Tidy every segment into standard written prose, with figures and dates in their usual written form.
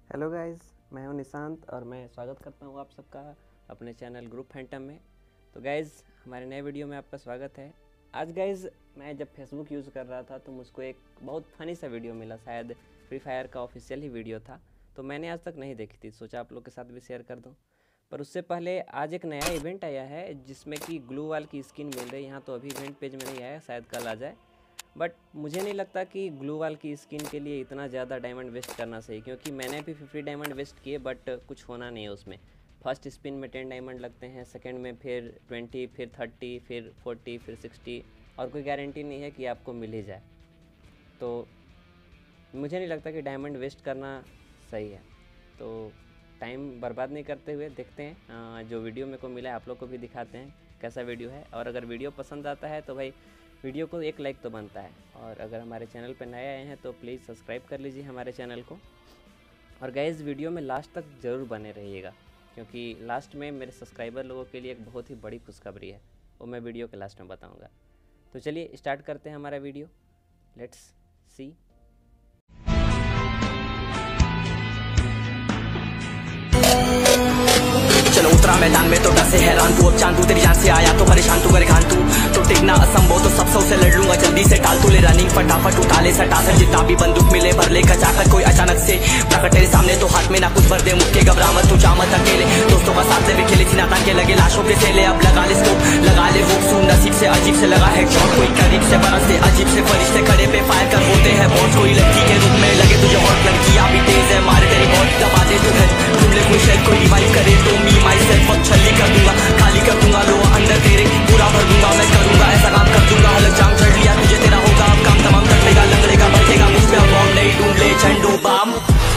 Hello guys, मैं हूं निशांत और मैं स्वागत करता हूं आप सबका अपने चैनल ग्रुप फैंटम में। तो गाइस, हमारे नए वीडियो में आपका स्वागत है। आज गाइस, मैं जब फेसबुक यूज़ कर रहा था तो मुझको एक बहुत फ़नी सा वीडियो मिला। शायद फ्री फायर का ऑफिशियल ही वीडियो था, तो मैंने आज तक नहीं देखी थी, सोचा आप लोग के साथ भी शेयर कर दूँ। पर उससे पहले आज एक नया इवेंट आया है जिसमें कि ग्लू वाल की स्किन मिल रही है। यहाँ तो अभी इवेंट पेज में नहीं आया, शायद कल आ जाए। बट मुझे नहीं लगता कि ग्लू वाल की स्किन के लिए इतना ज़्यादा डायमंड वेस्ट करना सही, क्योंकि मैंने भी 50 डायमंड वेस्ट किए बट कुछ होना नहीं है उसमें। फर्स्ट स्पिन में 10 डायमंड लगते हैं, सेकंड में फिर 20, फिर 30, फिर 40, फिर 60, और कोई गारंटी नहीं है कि आपको मिल ही जाए। तो मुझे नहीं लगता कि डायमंड वेस्ट करना सही है। तो टाइम बर्बाद नहीं करते हुए देखते हैं जो वीडियो मेरे को मिला है, आप लोग को भी दिखाते हैं कैसा वीडियो है। और अगर वीडियो पसंद आता है तो भाई वीडियो को एक लाइक तो बनता है, और अगर हमारे चैनल पर नए आए हैं तो प्लीज़ सब्सक्राइब कर लीजिए हमारे चैनल को। और गाइस, वीडियो में लास्ट तक ज़रूर बने रहिएगा, क्योंकि लास्ट में मेरे सब्सक्राइबर लोगों के लिए एक बहुत ही बड़ी खुशखबरी है, वो मैं वीडियो के लास्ट में बताऊंगा। तो चलिए स्टार्ट करते हैं हमारा वीडियो। Let's see. चलो उतरा मैदान में तो डर से हैरान तू, अब चांद तू तेरी जान से आया तो परेशान तू करे खान तू तो टिकना असंभव तो सब से लड़ लूंगा जल्दी से टाल तू ले रनिंग फटाफट उठा ले सटा सर जितना भी बंदूक मिले भर ले कचाकर कोई अचानक से प्रकट तेरे सामने तो हाथ में ना कुछ भर दे मुक्के घबरा मत तू जा मत अकेले दोस्तों का साथ ले खेले सीना तान के लगे लाशों के सेले अब लगा ले स्कोप लगा ले होप सुन नसीब से अजीब से लगा है शॉट कोई करीब से बरस से अजीब से फरिश्ते खड़े पे फायर कर होते हैं बॉस कोई लड़की के रूप में लगे तुझे और लड़कियां भी तेज है मारे तेरी बहुत दबा दे तू घर ढूंढ ले कोई शायद कोई रिवाइव करे तो मी माई सेल्फ अब छल्ली कर दूंगा खाली कर दूंगा लो अंदर तेरे पूरा भर दूंगा मैं करूंगा ऐसा काम कर दूंगा हलक जाम चढ़ लिया तुझे तेरा होगा अब काम तमाम तड़पेगा लंगड़ेगा भड़केगा मुझ पे अब बॉम्ब नहीं ढूंढ ले Zandu balm.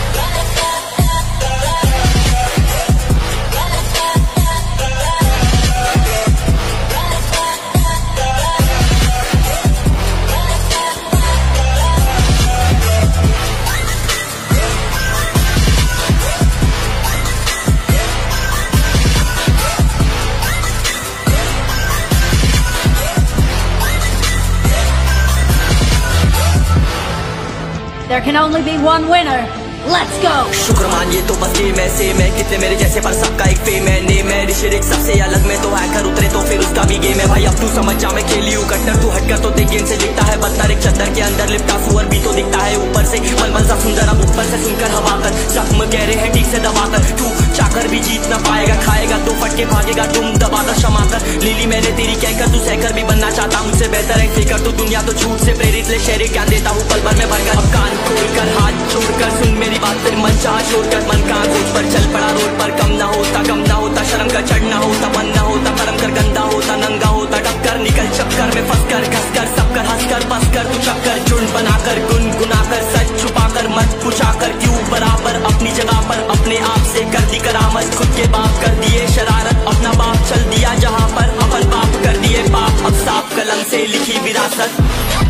There can only be one winner. Let's go! शुक्र मानिए तो बस गेम ऐसे मैं कितने मेरे जैसे पर सबका एक फेम है नेम है ऋषिरिक सबसे अलग में तो हैकर उतरे तो फिर उसका भी गेम है भाई अब तू समझ जा मैं खेली हूँ कट्टर तू हटकर तो देख गेम से लिखता है बदतर एक चद्दर के अंदर लिपटा सुअर भी तो दिखता है ऊपर से मलमल सा सुंदर अब ऊपर से सुनकर हवा कर जख्म कह रहे हैं ठीक से दबा कर तू चाकर भी जीत ना पाएगा खाएगा तो फटके भागेगा तुम दबाकर क्षमा कर लीली मैंने तेरी कहकर तू सहकर भी बनना चाहता मुझसे बेहतर है फिकर तू दुनिया तो झूठ से प्रेरित ले शेरे ज्ञान देता हूँ पल भर में भरकर अब कान खोलकर हाथ छोड़कर सुन मेरी बात फिर मन छोड़कर मन का खोज पर चल पड़ा रोड पर कम ना होता शर्म का चढ़ना होता बन ना होता कर्म कर गंदा होता नंगा होता टक्कर निकल चक्कर में फंस कर घस कर सब कर हंस कर बस कर तू चक्कर झुंड बनाकर गुनगुनाकर सच छुपाकर मत पूछाकर क्यों बराबर अपनी जगह पर अपने आप से कर दी करामत खुद के बाप कर दिए शरारत अपना बाप चल दिया जहाँ पर अपन बाप कर दिए बाप अब साफ कलम से लिखी विरासत।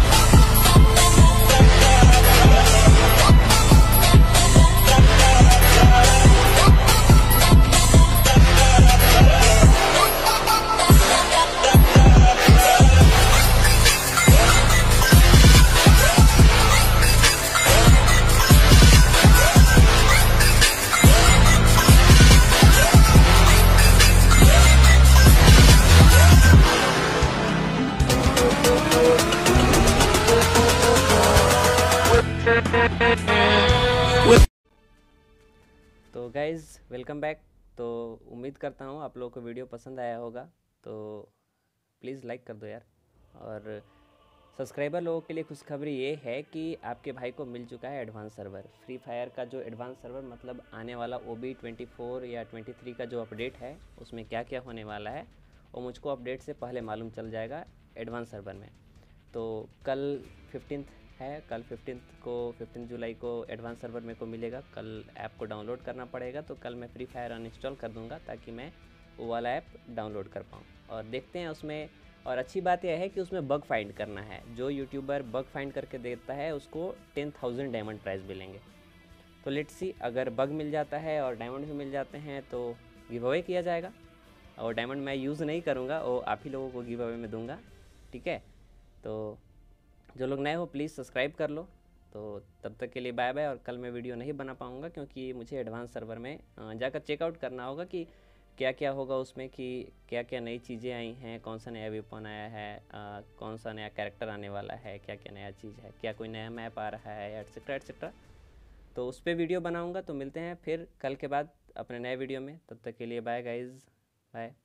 तो गाइज़, वेलकम बैक। तो उम्मीद करता हूँ आप लोगों को वीडियो पसंद आया होगा, तो प्लीज़ लाइक कर दो यार। और सब्सक्राइबर लोगों के लिए खुशखबरी ये है कि आपके भाई को मिल चुका है एडवांस सर्वर। फ्री फायर का जो एडवांस सर्वर मतलब आने वाला OB24 या 23 का जो अपडेट है उसमें क्या क्या होने वाला है वो मुझको अपडेट से पहले मालूम चल जाएगा एडवांस सर्वर में। तो कल 15 है, कल 15 जुलाई को एडवांस सर्वर मेरे को मिलेगा। कल ऐप को डाउनलोड करना पड़ेगा, तो कल मैं फ्री फायर अनइंस्टॉल कर दूंगा ताकि मैं वो वाला ऐप डाउनलोड कर पाऊँ। और देखते हैं उसमें। और अच्छी बात यह है कि उसमें बग फाइंड करना है। जो यूट्यूबर बग फाइंड करके देता है उसको 10,000 डायमंड प्राइज़ मिलेंगे। तो लेट्स सी, अगर बग मिल जाता है और डायमंड भी मिल जाते हैं तो गिव अवे किया जाएगा। और डायमंड मैं यूज़ नहीं करूँगा, वो आप ही लोगों को गिव अवे में दूंगा, ठीक है। तो जो लोग नए हो प्लीज़ सब्सक्राइब कर लो तो तब तक के लिए बाय बाय। और कल मैं वीडियो नहीं बना पाऊँगा क्योंकि मुझे एडवांस सर्वर में जाकर चेकआउट करना होगा कि क्या क्या होगा उसमें, कि क्या क्या नई चीज़ें आई हैं, कौन सा नया वेपन आया है, कौन सा नया कैरेक्टर आने वाला है, क्या क्या नया चीज़ है, क्या कोई नया मैप आ रहा है, एटसेट्रा एटसेट्रा। तो उस पर वीडियो बनाऊँगा। तो मिलते हैं फिर कल के बाद अपने नए वीडियो में। तब तक के लिए बाय गाइज़, बाय।